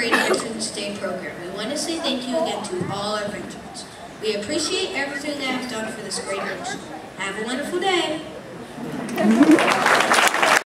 great Veterans Day program. We want to say thank you again to all our veterans. We appreciate everything that is done for this great nation. Have a wonderful day.